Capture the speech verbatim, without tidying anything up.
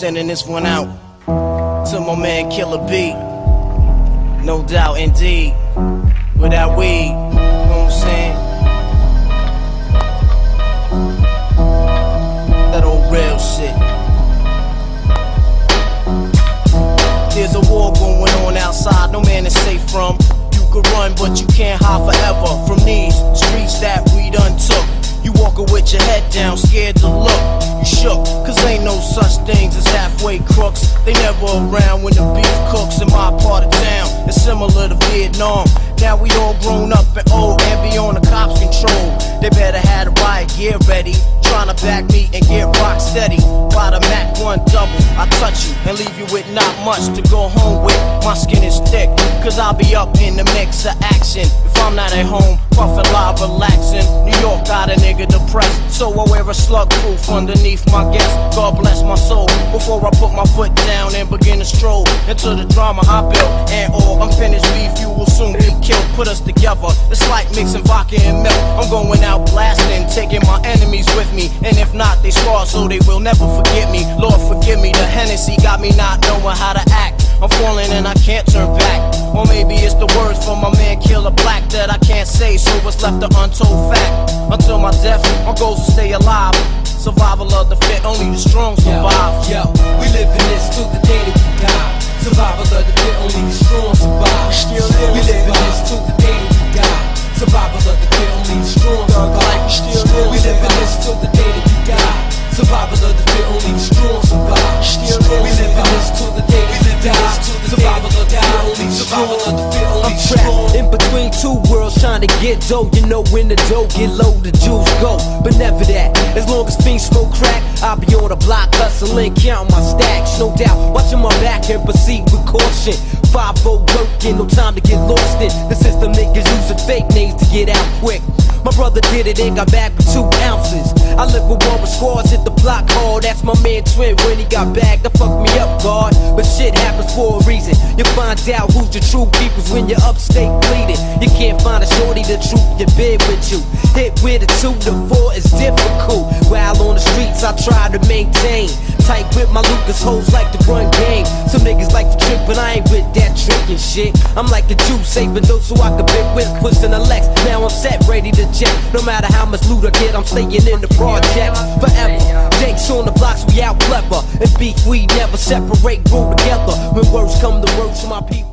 sending this one out to my man Killer B. No doubt, indeed. Without weed, you know what I'm saying? That old real shit. There's a war going on outside, no man is safe from. You could run, but you can't hide forever from these streets that we done took. You walking with your head down, scared to look. You shook, cause ain't no such things as halfway crooks. They never around when the beef cooks in my part of town. It's similar to Vietnam. Now we all grown up and old and be on the cops' control. They better have the riot gear ready, trying to back me and get rock steady. By the Mac one double, I touch you and leave you with not much to go home with. My skin is thick, cause I'll be up in the mix of action. If I'm not at home, puffin' live, relaxing. New York got a nigga depressed, so I wear a slug proof underneath my guest. God bless my soul, before I put my foot down and begin to stroll into the drama I built. And all unfinished beef, you will soon be killed. Put us together, it's like mixing vodka and milk. I'm going out blasting, taking my enemies with me. And if not, they scar so they will never forget me. Lord forgive me, the Hennessy got me not knowing how to act. I'm falling and I can't turn back. Or maybe it's the words from my man Killer Black that I can't say, so what's left an untold fact. Until my death, my goals will stay alive. Survival of the fit, only the strong survive. Yo, yo, we live in this till the day that we die. Survival of the fit, only the strong survive. We live in this till the day that we die. Survival of the fit, only the strong survive. We live in this till the day that we die. Survival of the fit, only the strong survive. We live in this till the day that we die. Survival of the fit, only the strong. I'm trapped in between two worlds trying to get dough. You know when the dough get low, the jewels go. But never that. As long as fiends smoke crack, I'll be on the block hustling, counting my stacks. No doubt, watching my back and proceed with caution. five oh working, no time to get lost in the system. Niggas using fake names to get out quick. My brother did it and got back with two ounces. I live with one with scores, hit the block hard. That's my man Twin when he got back. That fucked me up, God. But shit happens for a reason. You find out who's the true peoples when you're upstate bleeding. You can't find a shorty the truth you bid with you. Hit with a two to four is difficult. While on the streets I try to maintain. Tight with my Lucas hoes like to run game. Some niggas like to trick, but I ain't with that trickin' shit. I'm like a Jew, saving those so I can bit with, pushing the Lex. Now I'm set, ready to jet. No matter how much loot I get, I'm staying in the project forever. Jakes on the blocks, we out clever. And beef, we never separate, grow together. When words come to words, my people.